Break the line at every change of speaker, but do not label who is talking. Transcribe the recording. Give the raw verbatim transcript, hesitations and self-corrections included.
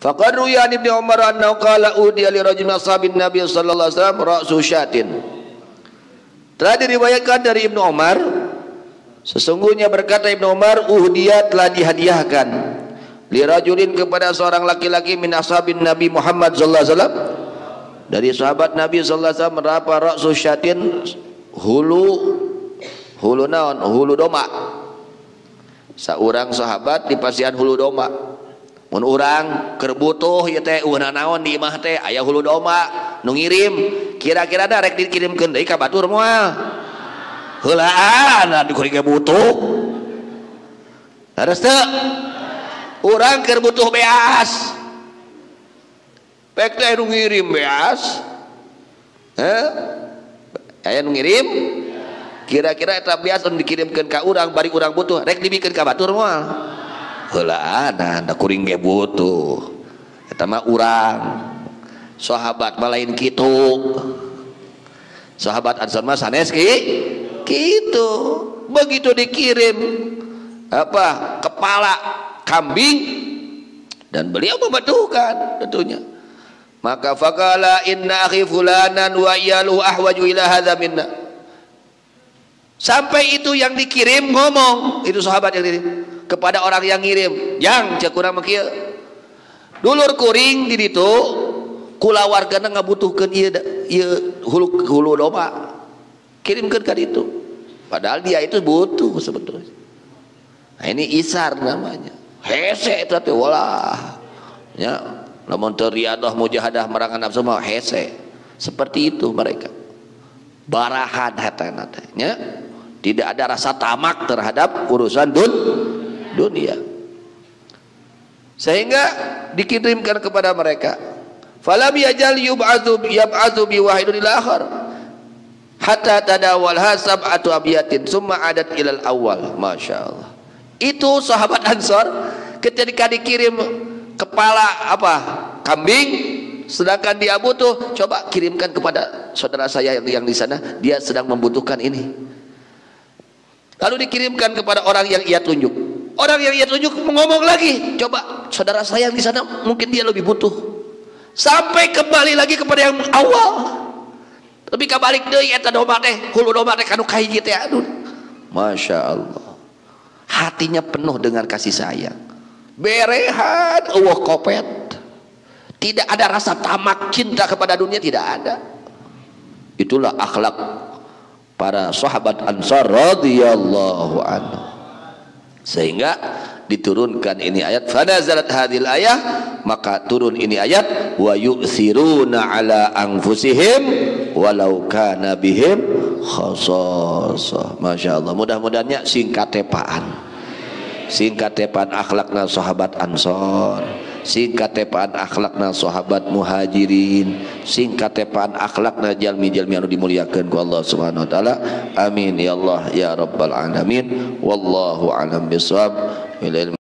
Faqad ruya an Ibnu Umar annahu qala udiya li rajulin min ashabin Nabi sallallahu alaihi wasallam ra'su syatin. Telah diriwayatkan dari Ibnu Umar, sesungguhnya berkata Ibnu Umar, uhdiya telah dihadiahkan li rajulin kepada seorang laki-laki min ashabin Nabi Muhammad sallallahu alaihi wasallam, dari sahabat Nabi sallallahu alaihi wasallam, berapa ra'su syatin, hulu hulu naon, hulu domba. Saurang sahabat dipasihan hulu domba. Mun urang keur butuh ieu teh ueuna naon di imah teh aya hulu domba nu ngirim, kira-kira da rek dikirimkeun deui ka batur moal. Heulaan anu kuring butuh. Leres teu? Urang keur butuh beas. Pek teh nu ngirim beas. Heh? Aya nu ngirim? Kira-kira eta beas anu dikirimkeun ka urang bari urang butuh rek dibikeun ka batur moal. Heulaan anda kuring ge butuh, eta mah urang. Sahabat mah lain kitu. Sahabat Ansar mah sanes ki kitu. Begitu dikirim apa kepala kambing dan beliau membutuhkan tentunya. Maka faqala inna akhi fulanan wa iyaluhu ahwaju ila hadza minna. Sampai itu yang dikirim ngomong, itu sahabat yang dikirim kepada orang yang ngirim, yang cek urang mah kieu, dulur kuring di ditu kula wargana ngabutuhkeun ieu ieu hulu hulu domba, kirimkeun ka ditu, padahal dia itu butuh sebetulnya. Nah ini isar namanya, hese eta teh walah nya, lamun teu riadah mujahadah merangan nafsu mah hese, seperti itu mereka, barahan hatana teh nya, tidak ada rasa tamak terhadap urusan dun dunia, sehingga dikirimkan kepada mereka. Falam yajal yub'atsu yab'atsu bi wahidin ila akhar hatta tadawalha sab'atu abiyatin summa adat ilal awal. Masyaallah, itu sahabat Ansor ketika dikirim kepala apa kambing, sedangkan dia butuh, coba kirimkan kepada saudara saya yang, yang di sana, dia sedang membutuhkan ini. Lalu dikirimkan kepada orang yang ia tunjuk. Orang yang ia tunjuk ngomong lagi, coba saudara saya yang di sana mungkin dia lebih butuh. Sampai kembali lagi kepada yang awal. Lebih kebalik deui eta domba teh, hulu domba teh kanu kahiji teh aduh. Masya Allah. Hatinya penuh dengan kasih sayang. Berehan, eueuh kopet. Tidak ada rasa tamak cinta kepada dunia, tidak ada. Itulah akhlak para sahabat Ansar radhiyallahu anhu. Sehingga diturunkan ini ayat, fanazalat hadhil ayah, maka turun ini ayat, wa yu'thiruna ala anfusihim walau kana bihim khasasah. Masyaallah, mudah-mudahannya singkat tepaan, singkat tepaan akhlakna sahabat Ansor, singkat tepaan akhlakna sahabat Muhajirin, singkat tepaan akhlakna jalmi-jalmi anu dimuliakeun ku Allah Subhanahu wa taala. Amin ya Allah ya rabbal alamin. Wallahu a'lam bishawab.